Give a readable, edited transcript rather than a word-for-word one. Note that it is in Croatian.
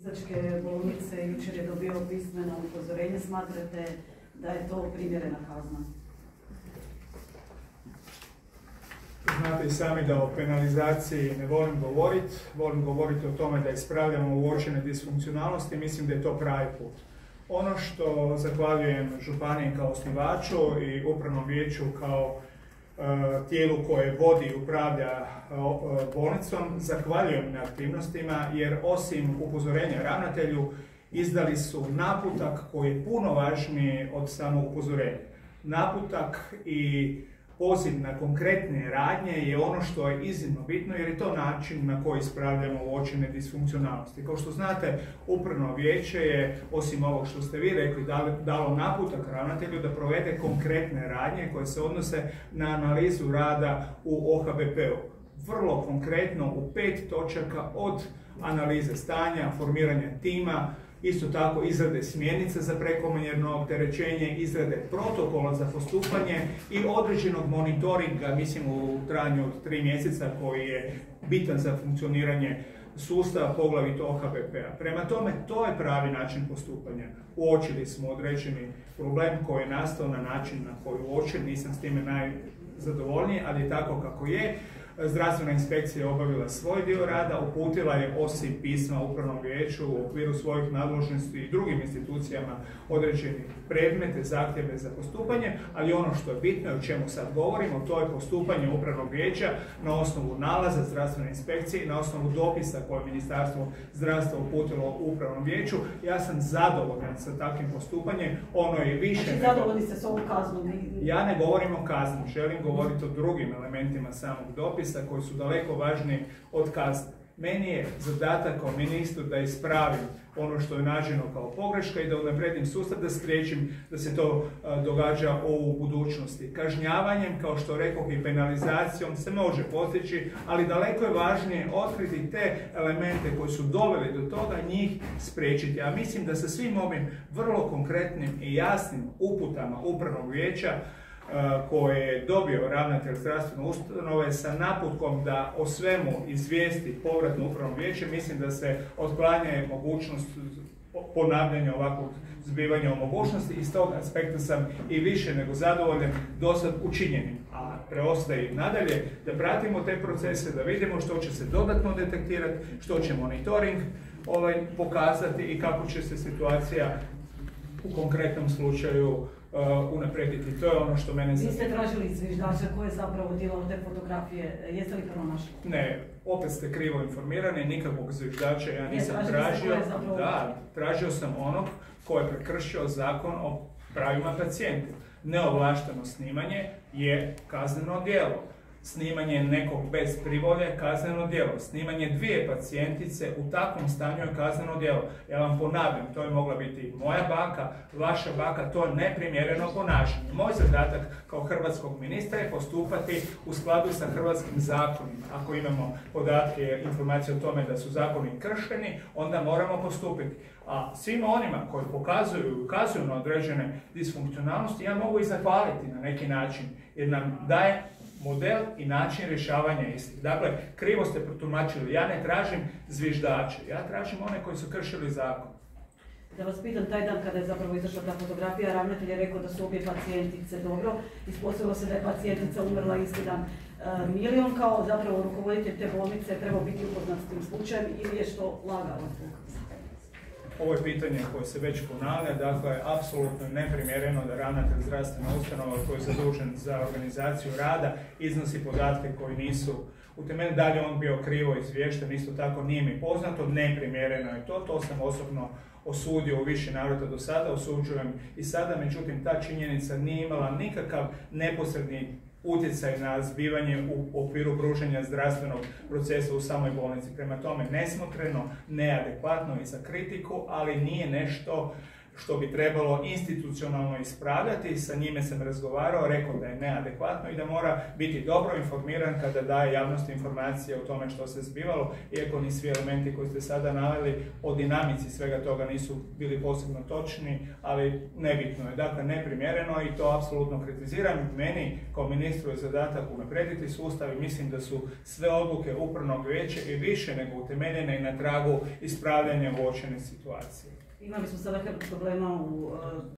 Izačke bolnice jučer je dobio pismeno upozorenje. Smatrate da je to primjerena kazna? Znate i sami da o penalizaciji ne volim govoriti o tome da ispravljamo uočene disfunkcionalnosti, mislim da je to pravi put. Ono što zahvaljujem županiji kao osnivaču i upravnom vijeću kao tijelu koje vodi i upravlja bolnicom, zahvaljujem na aktivnostima jer osim upozorenja ravnatelju izdali su naputak koji je puno važniji od samog upozorenja. Naputak i poziv na konkretne radnje je ono što je iznimno bitno jer je to način na koji ispravljamo uočene disfunkcionalnosti. Kao što znate, upravno vijeće je, osim ovog što ste vi rekli, dalo naputak ravnatelju da provede konkretne radnje koje se odnose na analizu rada u OHBP-u. Vrlo konkretno u 5 točaka od analize stanja, formiranja tima, isto tako izrade smjernica za prekomjerno opterećenje, izrade protokola za postupanje i određenog monitoringa, mislim u trajanju od 3 mjeseca koji je bitan za funkcioniranje sustava, poglavito OHBP-a. Prema tome, to je pravi način postupanja. Uočili smo određeni problem koji je nastao na način na koji uočen, nisam s time najzadovoljniji, ali je tako kako je. Zdravstvena inspekcija je obavila svoj dio rada, uputila je osim pisma upravnom vijeću u okviru svojih nadležnosti i drugim institucijama određene predmete, zahtjeve za postupanje, ali ono što je bitno i o čemu sad govorimo, to je postupanje upravnog vijeća na osnovu nalaza zdravstvene inspekcije i na osnovu dopisa koje je Ministarstvo zdravstva uputilo upravnom vijeću. Ja sam zadovoljan sa takvim postupanjem, ono je više... Znači, zadovoljni ste s ovom kaznom? Ja ne govorim o kazni, želim govoriti o drugim elementima samog dopisa koji su daleko važniji od kazne. Meni je zadatak kao ministru da ispravim ono što je nađeno kao pogreška i da unaprijedim sustav, da spriječim da se to događa u budućnosti. Kažnjavanjem, kao što rekoh, i penalizacijom se može postići, ali daleko je važnije otkriti te elemente koji su doveli do toga, njih spriječiti. Ja mislim da sa svim ovim vrlo konkretnim i jasnim uputama upravnog vijeća koje je dobio ravnatelj zdravstvene ustanove sa naputkom da o svemu izvijesti povratno upravno vijeće, mislim da se otklanja mogućnost ponavljanja ovakvog zbivanja o mogućnosti i s tog aspekta sam i više nego zadovoljan dosad učinjenim. A preostaje i nadalje da pratimo te procese, da vidimo što će se dodatno detektirati, što će monitoring pokazati i kako će se situacija u konkretnom slučaju unaprijediti. To je ono što mene zanima. Vi ste tražili zviždača koje je zapravo dilao te fotografije. Jeste li pronašli? Ne, opet ste krivo informirani, nikakvog zviždača ja nisam tražio. Da, tražio sam onog ko je prekršio zakon o pravima pacijenta. Neovlašteno snimanje je kazneno djelo. Snimanje nekog bez privolje, kazneno djelo. Snimanje 2 pacijentice u takvom stanju je kazneno djelo. Ja vam ponavljam, to je mogla biti moja baka, vaša baka, to je neprimjereno ponašanje. Moj zadatak kao hrvatskog ministra je postupati u skladu sa hrvatskim zakonima. Ako imamo podatke, informacije o tome da su zakoni kršeni, onda moramo postupiti. A svima onima koji ukazuju na određene disfunkcionalnosti, ja mogu i zahvaliti na neki način, jer nam daje model i način rješavanja istih. Dakle, krivo ste protumačili. Ja ne tražim zviždače, ja tražim one koji su kršili zakon. Da vas pitam, taj dan kada je zapravo izašla ta fotografija, ravnatelj je rekao da su obje pacijentice dobro. Ispostavilo se da je pacijentica umrla isti dan. Milion kao zapravo rukovoditelj te bolnice trebao biti upoznat s tim slučajem ili je što lagano? Ovo je pitanje koje se već ponavlja, dakle, apsolutno neprimjereno da ravnatelj zdravstvene ustanove koji je zadužen za organizaciju rada iznosi podatke koji nisu utemeljeni. Da li on bio krivo izvješten, isto tako nije mi poznato, neprimjereno je to sam osobno osudio u više navrata do sada, osuđujem i sada, međutim ta činjenica nije imala nikakav neposredni utjecaj na zbivanje u okviru pružanja zdravstvenog procesa u samoj bolnici. Prema tome, nesmotreno, neadekvatno i za kritiku, ali nije nešto što bi trebalo institucionalno ispravljati. Sa njime sam razgovarao, rekao da je neadekvatno i da mora biti dobro informiran kada daje javnosti informacije o tome što se zbivalo, iako ni svi elementi koji ste sada naveli o dinamici svega toga nisu bili posebno točni, ali nebitno je. Dakle, neprimjereno i to apsolutno kritiziram. Meni kao ministru je zadatak unaprijediti sustav i mislim da su sve odluke upravnog vijeća i više nego utemeljene i na tragu ispravljanja uočene situacije. Imali smo sada problema u